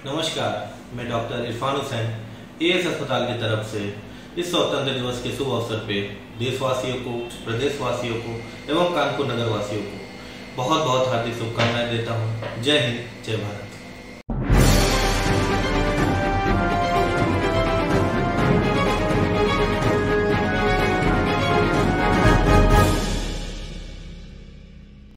नमस्कार, मैं doctor Irfan Hussain as अस्पताल की तरफ से इस स्वतंत्र दिवस के शुभ अवसर पे देशवासियों को, प्रदेशवासियों को एवं कानपुर नगर वासियों को बहुत बहुत हार्दिक शुभकामनाएं देता हूँ। जय हिंद, जय भारत।